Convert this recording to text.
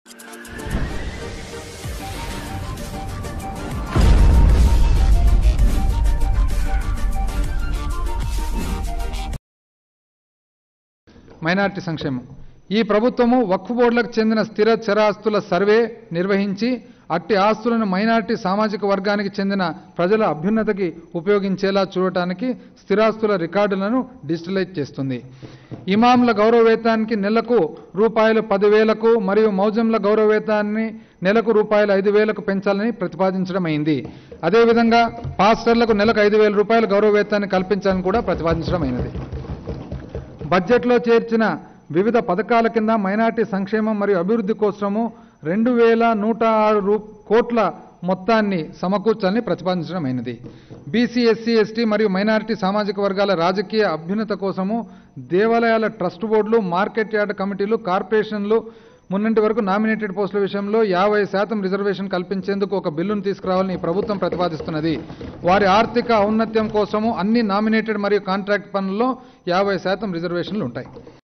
Minority సంక్షేమం. ఈ ప్రభుత్వము వక్ఫ్ బోర్డులకు చెందిన స్థిర చరాస్తుల సర్వే నిర్వహించి అట్టి ఆస్తులను మైనారిటీ సామాజిక వర్గానికి చెందిన ప్రజల అభ్యున్నతికి ఉపయోగించేలా చూడటానికి స్థిరాస్తుల రికార్డులను డిజిటలైజ్ చేస్తుంది. ఇమాంల గౌరవ వేతనానికి నెలకు రూపాయలు 10,000కు మరియు మౌజంల గౌరవ వేతనాన్ని నెలకు రూపాయలు 5,000కు పెంచాలని ప్రతిపాదించడం అయింది. అదేవిధంగా పాస్టర్లకు నెలకు 5,000 రూపాయల గౌరవ వేతనాన్ని కల్పించాలని కూడా ప్రతిపాదించడం అయినది. బడ్జెట్లో చేర్చిన వివిధ పథకాల కింద మైనారిటీ సంక్షేమం మరియు అభివృద్ధి కోసము 2,106 కోట్ల మొత్తాన్ని సమకూర్చాలని ప్రతిపాదించడం అయినది. బీసీ, ఎస్సీ, ఎస్టీ మరియు మైనారిటీ సామాజిక వర్గాల రాజకీయ అభ్యున్నత కోసము దేవాలయాల ట్రస్ట్ బోర్డులు, మార్కెట్ యార్డ్ కమిటీలు, కార్పొరేషన్లు మున్నంటి వరకు నామినేటెడ్ పోస్టుల విషయంలో 50% రిజర్వేషన్ కల్పించేందుకు ఒక బిల్లును తీసుకురావాలని ఈ ప్రభుత్వం ప్రతిపాదిస్తున్నది. వారి ఆర్థిక ఔన్నత్యం కోసము అన్ని నామినేటెడ్ మరియు కాంట్రాక్ట్ పనుల్లో 50% రిజర్వేషన్లు ఉంటాయి.